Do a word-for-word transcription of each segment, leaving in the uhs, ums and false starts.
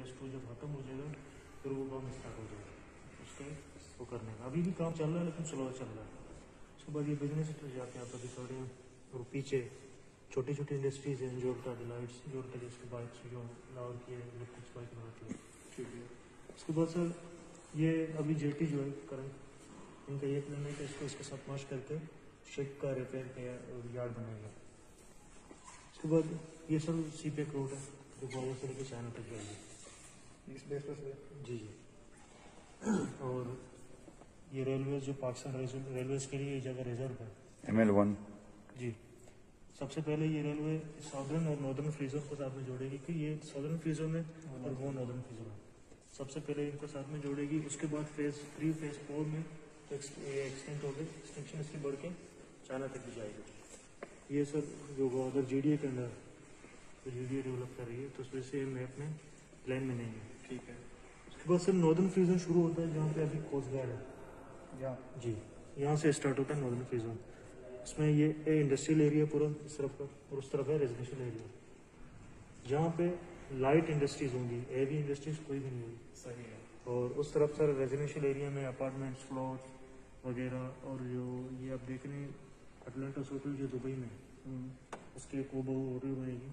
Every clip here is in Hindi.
फेज टू जब खत्म हो जाएगा फिर वो काम स्टार्ट हो जाएगा उसके वो करने का। अभी भी काम चल रहा है लेकिन स्लो चल रहा है। उसके बाद ये बिजनेस तो जाके आप अभी थोड़े और पीछे छोटी छोटी इंडस्ट्रीज हैं जो डिलाइट्स जो जिसके बाइक्स जो लाहौर की इलेक्ट्रिक बाइक बनाती है। ठीक है। उसके बाद सर ये अभी जेटी जो है करंट इनका ये प्लान है कि इसको इसके साथ मर्ज करके शिप का रिपेयर का यार्ड बनाएगा। उसके बाद ये सर सी पे रोड है जो गोवा से लेकर चाइना तक जाएगी इस बेस पर। जी जी। और ये रेलवे जो पाकिस्तान रेलवे के लिए ये जगह रिजर्व है एम एल वन। जी। सबसे पहले ये रेलवे साउदर्न और नॉर्दर्न फ्रीजोन को साथ में जोड़ेगी कि ये साउदर्न फ्रीजोन है और वो नॉर्दर्न फ्रीजोन है। सबसे पहले इनको साथ में जोड़ेगी। उसके बाद फेज थ्री फेज फोर में एक्सटेंड हो गई एक्सटेंशन इसकी बढ़ के चाइना तक भी जाएगी। ये सर जो अगर जी डी ए के अंदर तो जी डी ए डेवलप कर रही है तो उस वजह से मैप में प्लान में नहीं है। ठीक है। उसके बाद सर नॉर्दर्न फ्रीजोन शुरू होता है जहाँ पे अभी कोस्ट गार्ड है यहाँ। जी यहाँ से स्टार्ट होता है नॉर्दर्न फ्रीजोन। इसमें ये ए इंडस्ट्रियल एरिया पूरा इस तरफ का और उस तरफ है रेजिडेंशियल एरिया जहाँ पे लाइट इंडस्ट्रीज होंगी, हैवी इंडस्ट्रीज कोई भी नहीं होगी। सही है। और उस तरफ सर रेजिडेंशियल एरिया में अपार्टमेंट्स फ्लोर वगैरह और जो ये आप देख रहे हैं अटलांटिस होटल जो दुबई में उसकी एक वो होटल बनेगी।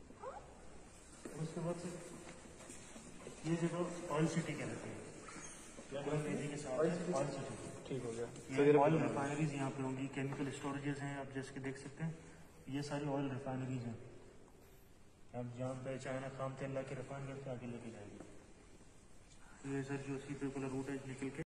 उसके बाद सर ये जगह ऑयल सिटी कहलाती है के साथ ऑयल सिटी। ठीक हो गया। ऑयल रिफाइनरीज यहाँ पे होंगी, केमिकल स्टोरेजेस हैं आप जैसे कि देख सकते हैं। ये सारी ऑयल रिफाइनरीज हैं। अब जहाँ पे चाइना खाम तेल ला के रिफाइन करके आगे लेके जाएगी। ये सर जो सी पे रूट है निकल के